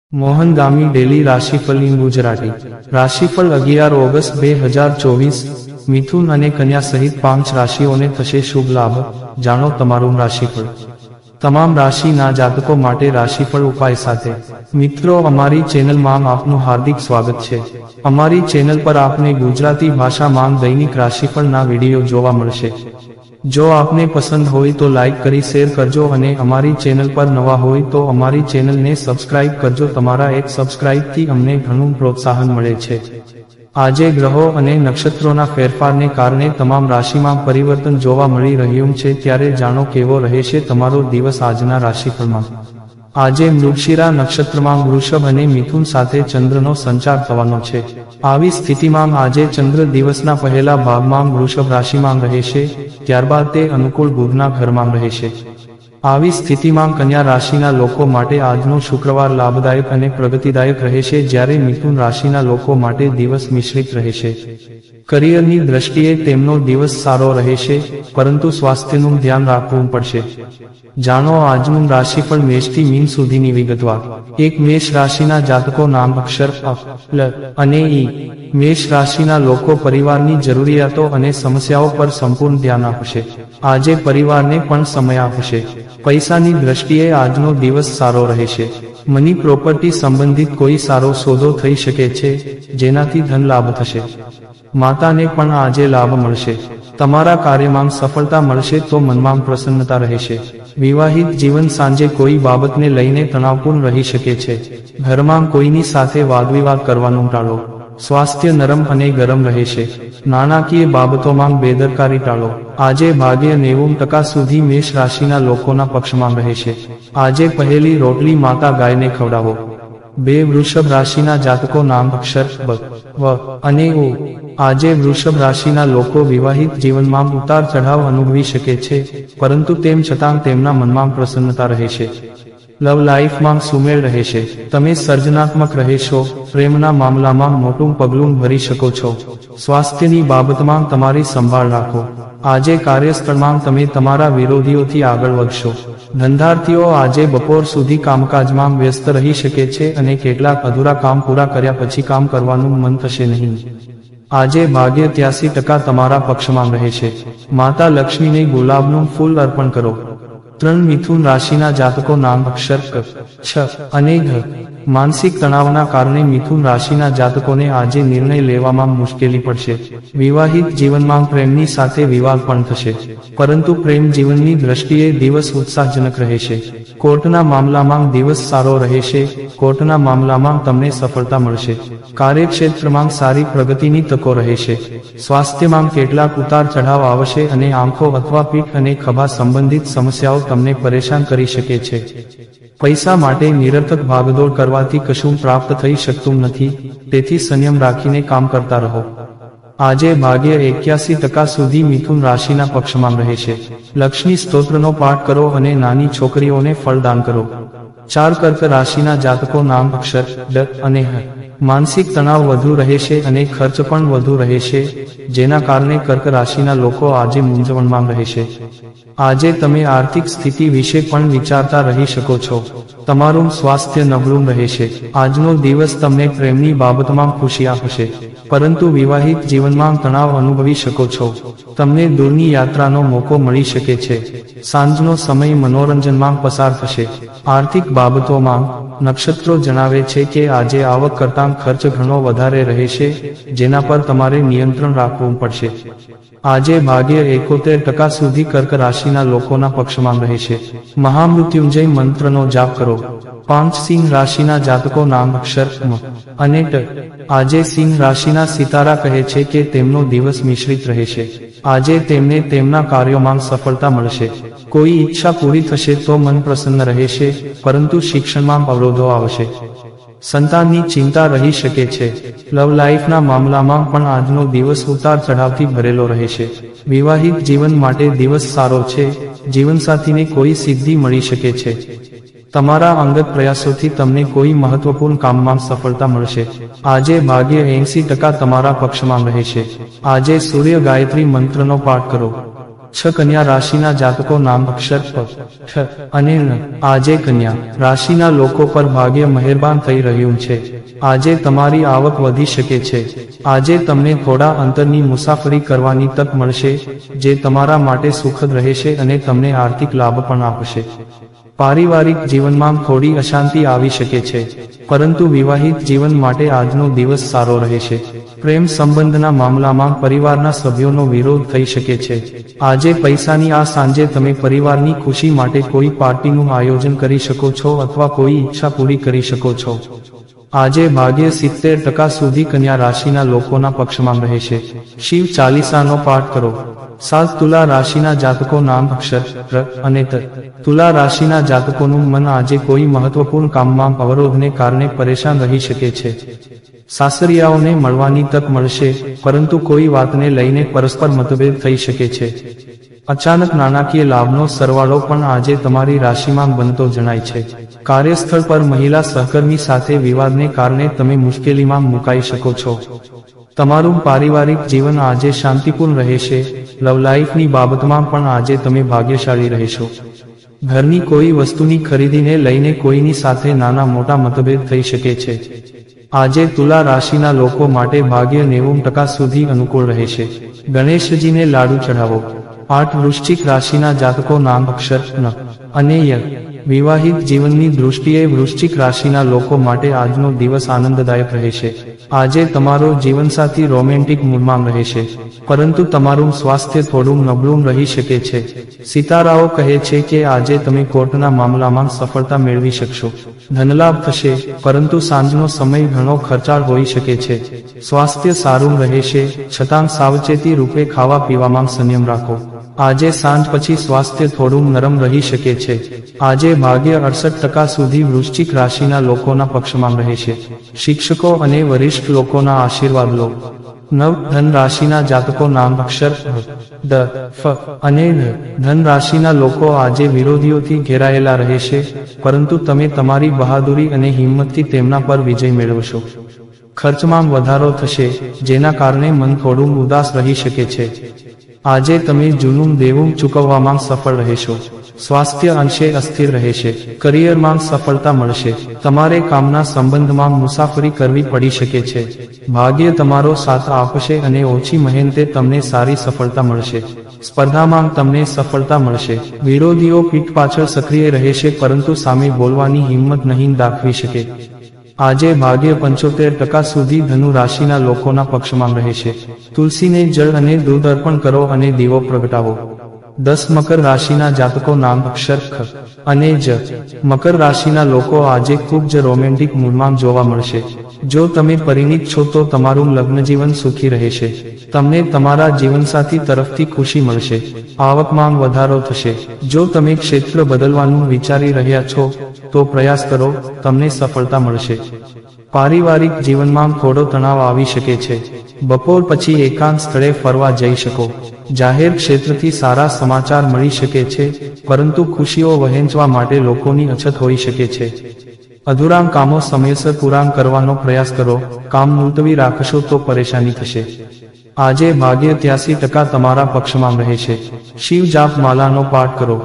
Mohan Gami daily રાશિફળ in Gujarati રાશિફળ 11 August 2024 મિથુન અને કન્યા સહિત 5 રાશિઓને થશે શુભ લાભ। જાણો તમારું રાશિફળ। તમામ રાશિના જાતકો માટે રાશિફળ ઉપાય સાથે મિત્રો અમારી ચેનલમાં આપનું હાર્દિક સ્વાગત છે। અમારી ચેનલ પર આપને ગુજરાતી ભાષામાં દૈનિક રાશિફળના વિડીયો જોવા મળશે। જો આપને પસંદ હોય તો લાઈક કરી શેર કરજો અને અમારી ચેનલ પર નવા હોય તો અમારી ચેનલને સબસ્ક્રાઇબ કરજો। તમારા એક સબસ્ક્રાઇબથી અમને ઘણું પ્રોત્સાહન મળે છે। આજે ગ્રહો અને નક્ષત્રોના ફેરફારને કારણે તમામ રાશિમાં પરિવર્તન જોવા મળી રહ્યું છે, ત્યારે જાણો કેવો રહેશે તમારો દિવસ આજના રાશિફળમાં। આજે મૃગશિરા નક્ષત્રમાં વૃષભ અને મિથુન સાથે ચંદ્રનો સંચાર થવાનો છે। આવી સ્થિતિમાં આજે ચંદ્ર દિવસના પહેલા ભાગમાં વૃષભ રાશિમાં રહેશે, ત્યારબાદ તે અનુકૂળ બુધના ઘરમાં રહેશે। આવી સ્થિતિમાં કન્યા રાશિના લોકો માટે આજનો શુક્રવાર લાભદાયક અને પ્રગતિદાયક રહેશે, જ્યારે મિથુન રાશિના લોકો માટે દિવસ મિશ્રિત રહેશે। કરિયરની દ્રષ્ટિએ તેમનો દિવસ સારો રહેશે, પરંતુ સ્વાસ્થ્યનું ધ્યાન રાખવું પડશે। જાણો આજનું રાશિફળ મેષથી મીન સુધીની વિગતવાર। એક મેષ રાશિના જાતકો નામ અક્ષર અ, લ અને ઈ। મેષ રાશિના લોકો પરિવારની જરૂરિયાતો અને સમસ્યાઓ પર સંપૂર્ણ ધ્યાન આપશે। આજે પરિવારને પણ સમય આપશે। પૈસાની દ્રષ્ટિએ આજનો દિવસ સારો રહેશે। મની પ્રોપર્ટી સંબંધિત કોઈ સારો સોદો થઈ શકે છે, જેનાથી ધન લાભ થશે। માતાને પણ આજે લાભ મળશે। તમારા કાર્યમાં સફળતા મળશે તો મનમાં પ્રસન્નતા રહેશે। વિવાહિત જીવન સાંજે કોઈ બાબતને લઈને તણાવપૂર્ણ રહી શકે છે। ઘરમાં કોઈની સાથે વાદવિવાદ કરવાનું ટાળો। સ્વાસ્થ્ય નરમ અને ગરમ રહેશે। નાણાકીય બાબતોમાં બેદરકારી ટાળો। આજે ભાગ્ય 90% સુધી મેષ રાશિના લોકોના પક્ષમાં રહેશે। આજે પહેલી રોટલી માતા ગાયને ખવડાવો। બે વૃષભ રાશિના જાતકો નામ અક્ષર બ, વ અને ઉ। આજે વૃષભ રાશિના લોકો વિવાહિત જીવનમાં ઉતાર ચઢાવ અનુભવી શકે છે, પરંતુ તેમ છતાં તેમના મનમાં પ્રસન્નતા રહેશે। લવ લાઈફમાં સુમેળ રહેશે। તમે સર્જનાત્મક રહેશો। પ્રેમના મામલામાં મોટું પગલું ભરી શકો છો। સ્વાસ્થ્યની બાબતમાં તમારી સંભાળ રાખો। આજે કાર્યસ્થળમાં તમે તમારા વિરોધીઓથી આગળ વધશો। ધંધાર્થીઓ આજે બપોર સુધી કામકાજમાં વ્યસ્ત રહી શકે છે અને કેટલાક અધૂરા કામ પૂરા કર્યા પછી કામ કરવાનું મન થશે નહીં। આજે ભાગ્ય 83% તમારા પક્ષમાં રહેશે। માતા લક્ષ્મીને ગુલાબનું ફૂલ અર્પણ કરો। 3 મિથુન રાશિના જાતકો નામ અક્ષર ક, છ અને ઘ। માનસિક તણાવના કારણે મિથુન રાશિના જાતકોને આજે નિર્ણય લેવામાં મુશ્કેલી પડશે। વિવાહિત જીવનમાં પ્રેમની સાથે વિવાદ પણ થશે, પરંતુ પ્રેમ જીવનની દ્રષ્ટિએ દિવસ ઉત્સાહજનક રહેશે। કોર્ટના મામલામાં દિવસ સારો રહેશે। કોર્ટના મામલામાં તમને સફળતા મળશે। કાર્યક્ષેત્રમાં સારી પ્રગતિની તકો રહેશે। સ્વાસ્થ્યમાં કેટલાક ઉતાર ચઢાવ આવશે અને આંખો અથવા પીઠ અને ખભા સંબંધિત સમસ્યાઓ તમને પરેશાન કરી શકે છે। પૈસા માટે નિરર્થક ભાગદોડ કરવાથી કશું પ્રાપ્ત થઈ શકતું નથી, તેથી સંયમ રાખીને કામ કરતા રહો। આજે ભાગ્ય 81% સુધી મિથુન રાશિના પક્ષમાં રહેશે। લક્ષ્મી સ્તોત્રનો પાઠ કરો અને નાની છોકરીઓને ફળદાન કરો। 4 કર્ક રાશિના જાતકો નામ અક્ષર ડ અને હ। માનસિક તણાવ વધુ રહેશે અને ખર્ચ પણ વધુ રહેશે, જેના કારણે કર્ક રાશિના લોકો આજે મૂંઝવણમાં રહેશે। આજે તમે આર્થિક સ્થિતિ વિશે પણ વિચારતા રહી શકો છો। તમારું સ્વાસ્થ્ય નબળું રહેશે। આજનો દિવસ તમને પ્રેમની બાબતમાં ખુશી આપશે, પરંતુ વિવાહિત જીવનમાં તણાવ અનુભવી શકો છો। તમને દૂરની યાત્રાનો મોકો મળી શકે છે। સાંજનો સમય મનોરંજનમાં પસાર થશે। આર્થિક બાબતોમાં નક્ષત્રો જણાવે છે કે આજે આવક કરતાં ખર્ચ ઘણો વધારે રહેશે, જેના પર તમારે નિયંત્રણ રાખવું પડશે। આજે ભાગ્ય 71% સુધી કર્ક રાશિના લોકોના પક્ષમાં રહેશે। મહામૃત્યુંજય મંત્રનો જાપ કરો। 5 સિંહ રાશિના જાતકો નામ અક્ષર મ અને ટ। આજે સિંહ રાશિના સિતારા કહે છે કે તેમનો દિવસ મિશ્રિત રહેશે। આજે તેમને તેમના કાર્યોમાં સફળતા મળશે। કોઈ ઈચ્છા પૂરી થશે તો મન પ્રસન્ન રહેશે, પરંતુ શિક્ષણમાં અવરોધો આવશે। સંતાનની ચિંતા રહી શકે છે। લવ લાઈફના મામલામાં પણ આજનો દિવસ ઉતાર ચઢાવથી ભરેલો રહેશે। વિવાહિત જીવન માટે દિવસ સારો છે। જીવનસાથીને કોઈ સિદ્ધિ મળી શકે છે। તમારા અંગત પ્રયાસોથી તમને કોઈ મહત્વપૂર્ણ કામમાં સફળતા મળશે। આજે ભાગ્ય 80% તમારા પક્ષમાં રહેશે। આજે સૂર્ય ગાયત્રી મંત્રનો પાઠ કરો। કન્યા રાશિના જાતકો નામ અક્ષર પ, ઠ અને ન. આજે કન્યા રાશિના લોકો પર ભાગ્ય મહેરબાન થઈ રહ્યું છે. આજે તમારી આવક વધી શકે છે. આજે તમને થોડા અંતરની મુસાફરી કરવાની તક મળશે, જે તમારા માટે સુખદ રહેશે અને તમને આર્થિક લાભ પણ આપશે. પારિવારિક જીવનમાં થોડી અશાંતિ આવી શકે છે, પરંતુ વિવાહિત જીવન માટે આજનો દિવસ સારો રહેશે. પ્રેમ સંબંધના મામલામાં પરિવારના સભ્યોનો વિરોધ થઈ શકે છે. આજે પૈસાની આ સાંજે તમે પરિવારની ખુશી માટે કોઈ પાર્ટીનું આયોજન કરી શકો છો અથવા કોઈ ઈચ્છા પૂરી કરી શકો છો. આજે ભાગ્ય 70% સુધી કન્યા રાશિના લોકોના પક્ષમાં રહેશે. શિવ ચાલીસાનો પાઠ કરો. 7 તુલા રાશિના જાતકો નામ અક્ષર ર અને ત. તુલા રાશિના જાતકોનું મન આજે કોઈ મહત્વપૂર્ણ કામમાં અવરોધને કારણે પરેશાન રહી શકે છે. સાસરિયાઓને મળવાની તક મળશે, પરંતુ કોઈ વાતને લઈને પરસ્પર મતભેદ થઈ શકે છે. અચાનક નાણાકીય લાભનો સરવાળો પણ આજે તમારી રાશિમાં બનતો જણાય છે. કાર્યસ્થળ પર મહિલા સહકર્મી સાથે વિવાદને કારણે તમે મુશ્કેલીમાં મુકાઈ શકો છો. તમારું પારિવારિક જીવન આજે શાંતિપૂર્ણ રહેશે. લવ લાઈફની બાબતમાં પણ આજે તમે ભાગ્યશાળી રહેશો. ઘરની કોઈ વસ્તુની ખરીદીને લઈને કોઈની સાથે નાના મોટા મતભેદ થઈ શકે છે. આજે તુલા રાશિના લોકો માટે ભાગ્ય 90% સુધી અનુકૂળ રહેશે. ગણેશજીને લાડુ ચઢાવો. 8 વૃશ્ચિક રાશિના જાતકો નામ અક્ષર ન અને ય. વિવાહિત જીવનની દૃષ્ટિએ વૃશ્ચિક રાશિના લોકો માટે આજનો દિવસ આનંદદાયક રહેશે. આજે તમારો જીવનસાથી રોમેન્ટિક મૂડમાં રહેશે, પરંતુ તમારું સ્વાસ્થ્ય થોડું નબળું રહી શકે છે. સિતારાઓ કહે છે કે આજે તમે કોર્ટના મામલામાં સફળતા મેળવી શકશો. ધનલાભ થશે, પરંતુ સાંજનો સમય ઘણો ખર્ચાળ હોઈ શકે છે. સ્વાસ્થ્ય સારું રહેશે, છતાં સાવચેતી રૂપે ખાવા પીવામાં સંયમ રાખો. આજે સાંજ પછી સ્વાસ્થ્ય થોડું નરમ રહી શકે છે. આજે ભાગ્ય 68% સુધી વૃશ્ચિક રાશિના લોકોના પક્ષમાં રહેશે. શિક્ષકો અને વરિષ્ઠ લોકોના આશીર્વાદ લો. 9 ધન રાશિના જાતકો નામ અક્ષર ડ, ફ અને ઢ. ધન રાશિના લોકો આજે વિરોધીઓથી ઘેરાયેલા રહેશે, પરંતુ તમે તમારી બહાદુરી અને હિંમતથી તેમના પર વિજય મેળવશો. ખર્ચમાં વધારો થશે, જેના કારણે મન થોડું ઉદાસ રહી શકે છે. આજે તમે જૂનું દેવું ચૂકવવામાં સફળ રહેશો. સ્વાસ્થ્ય અંશે અસ્થિર રહેશે. કરિયરમાં સફળતા મળશે. તમારે કામના સંબંધમાં મુસાફરી કરવી પડી શકે છે. ભાગ્ય તમારો સાથ આપશે અને ઓછી મહેનતે તમને સારી સફળતા મળશે. સ્પર્ધામાં તમને સફળતા મળશે. વિરોધીઓ પીઠ પાછળ સક્રિય રહેશે, પરંતુ સામે બોલવાની હિંમત નહીં દાખવી શકે. આજે ભાગ્ય 75% સુધી ધનુ રાશિના લોકોના પક્ષમાં રહેશે. તુલસીને જળ અને દૂધ અર્પણ કરો અને દીવો પ્રગટાવો. 10 મકર રાશિના જાતકો નામ અક્ષર ખ અને જ. મકર રાશિના લોકો આજે ખૂબ જ રોમેન્ટિક મૂડમાં જોવા મળશે. જો તમે પરિણીત છો તો તમારું લગ્નજીવન સુખી રહેશે. તમને તમારા જીવનસાથી તરફથી ખુશી મળશે. આવકમાં વધારો થશે. જો તમે ક્ષેત્ર બદલવાનું વિચારી રહ્યા છો તો પ્રયાસ કરો, તમને સફળતા મળશે. પારિવારિક જીવનમાં થોડો તણાવ આવી શકે છે. બપોર પછી એકાંત સ્થળે ફરવા જઈ શકો. જાહેર ક્ષેત્રથી સારા સમાચાર મળી શકે છે, પરંતુ ખુશીઓ વહેંચવા માટે લોકોની અછત હોઈ શકે છે. અધૂરા કામો સમયસર પૂરા કરવાનો પ્રયાસ કરો. કામ મુલતવી રાખશો તો પરેશાની થશે. આજે ભાગ્ય 83% તમારા પક્ષમાં રહેશે. શિવ જાપ માલાનો પાઠ કરો.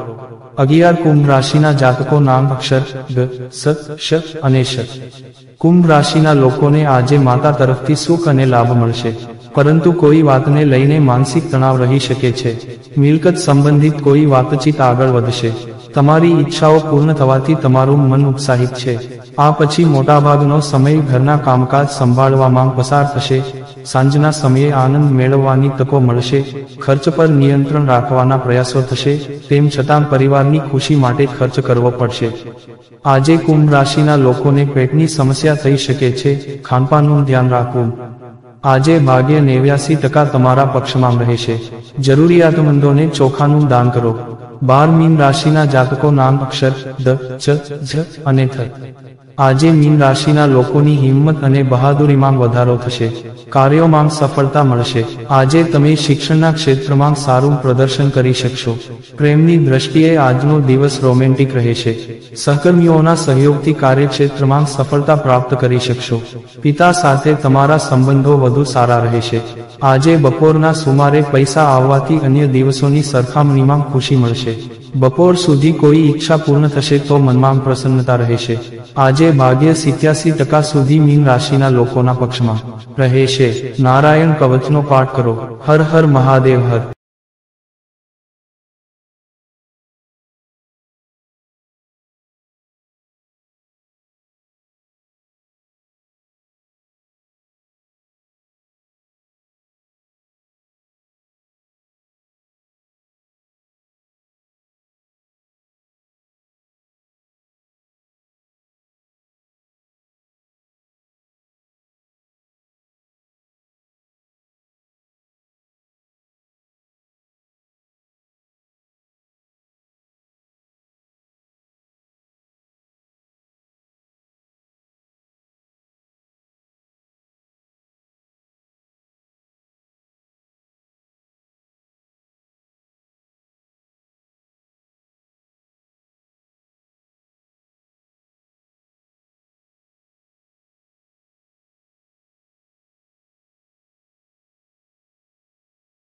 11 કુંભ રાશિના જાતકો નામ અક્ષર ગ, સ, શ અને શ. કુંભ રાશિના લોકોને આજે માતા તરફથી સુખ અને લાભ મળશે, પરંતુ કોઈ વાતને લઈને માનસિક તણાવ રહી શકે છે. મિલકત સંબંધિત કોઈ વાતચીત આગળ વધશે. તમારી ઈચ્છાઓ પૂર્ણ થવાથી તમારું મન ઉત્સાહિત છે. આ પછી મોટાભાગનો સમય ઘરના કામકાજ સંભાળવામાં પસાર થશે. સાંજના સમયે આનંદ મેળવવાની તકો મળશે. ખર્ચ પર નિયંત્રણ રાખવાના પ્રયાસો થશે, તેમ છતાં પરિવારની ખુશી માટે ખર્ચ કરવો પડશે. આજે કુંભ રાશિના લોકોને પેટની સમસ્યા થઈ શકે છે. ખાનપાનનું ધ્યાન રાખવું. આજે ભાગ્ય 89% તમારા પક્ષમાં રહેશે. જરૂરિયાતમંદોને ચોખાનું દાન કરો. 12 મીન રાશિના જાતકો નામ અક્ષર દ, ચ, ઝ અને થ. આજે મીન રાશિના લોકોની હિંમત અને બહાદુરીમાં વધારો થશે, કાર્યોમાં સફળતા મળશે। આજે તમે શિક્ષણના ક્ષેત્રમાં સારું પ્રદર્શન કરી શકશો। પ્રેમની દ્રષ્ટિએ આજનો દિવસ રોમેન્ટિક રહેશે। સહકર્મીઓના સહયોગથી કાર્યક્ષેત્રમાં સફળતા પ્રાપ્ત કરી શકશો। પિતા સાથે તમારા સંબંધો વધુ સારા રહેશે। આજે બપોરના સુમારે પૈસા આવવાથી અન્ય દિવસોની સરખામણીમાં ખુશી મળશે। બપોર સુધી કોઈ ઈચ્છા પૂર્ણ થશે તો મનમાં પ્રસન્નતા રહેશે। આજે ભાગ્ય 87% સુધી મીન રાશિના લોકોના પક્ષમાં રહેશે। નારાયણ કવચનો પાઠ કરો। હર હર મહાદેવ હર।